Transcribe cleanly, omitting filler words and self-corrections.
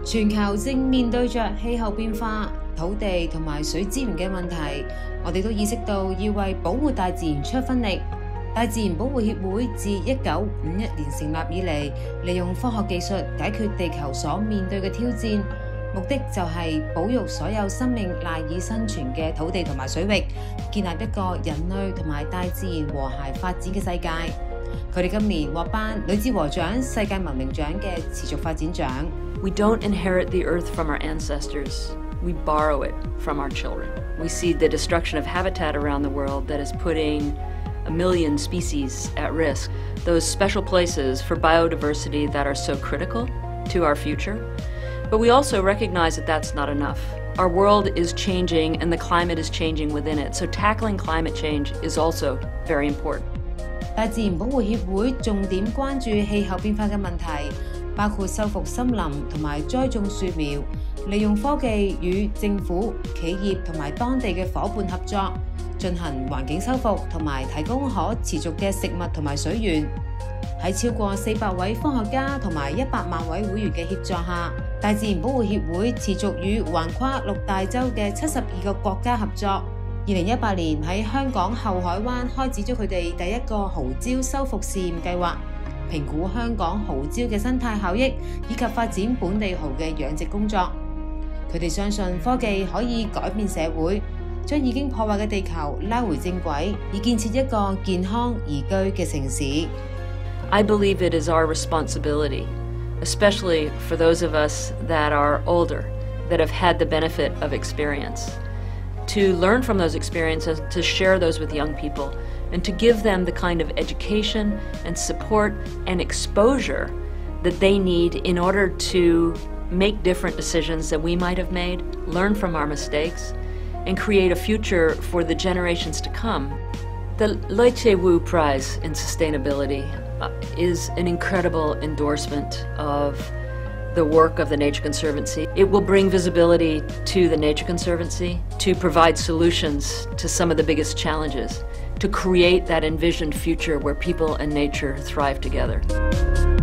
全球正面對着氣候變化、土地同埋水資源嘅問題，我哋都意識到要為保護大自然出一分力。大自然保護協會自1951年成立以嚟，利用科學技術解決地球所面對嘅挑戰，目的就係保育所有生命賴以生存嘅土地同埋水域，建立一個人類同埋大自然和諧發展嘅世界。佢哋今年獲頒女子和獎、世界文明獎嘅持續發展獎。 We don't inherit the earth from our ancestors. We borrow it from our children. We see the destruction of habitat around the world that is putting a million species at risk. Those special places for biodiversity that are so critical to our future. But we also recognize that that's not enough. Our world is changing and the climate is changing within it. So tackling climate change is also very important. 大自然保護協會重點關注氣候變化嘅問題，包括修復森林同埋栽種樹苗，利用科技與政府、企業同埋當地嘅夥伴合作，進行環境修復同埋提供可持續嘅食物同埋水源。喺超過400位科學家同埋100萬位會員嘅協助下，大自然保護協會持續與橫跨6大洲嘅72個國家合作。2018年喺香港後海灣開始咗佢哋第一個蠔礁修復試驗計劃，評估香港蠔礁嘅生態效益，以及發展本地蠔嘅養殖工作。佢哋相信科技可以改變社會，將已經破壞嘅地球拉回正軌，以建設一個健康宜居嘅城市。 I believe it is our responsibility, especially for those of us that are older, that have had the benefit of experience, to learn from those experiences, to share those with young people, and to give them the kind of education and support and exposure that they need in order to make different decisions that we might have made, learn from our mistakes, and create a future for the generations to come. The Lai Che-Wu Prize in Sustainability is an incredible endorsement of the work of the Nature Conservancy. It will bring visibility to the Nature Conservancy to provide solutions to some of the biggest challenges, to create that envisioned future where people and nature thrive together.